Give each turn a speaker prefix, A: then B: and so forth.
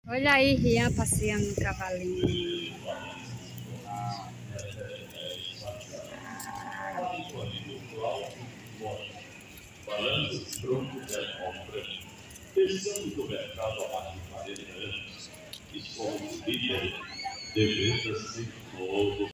A: Olha aí, Rian passeando no cavalinho.
B: Balanços troncos demonstra. Estamos no mercado há mais de 40 anos e somos líderes de vendas em todo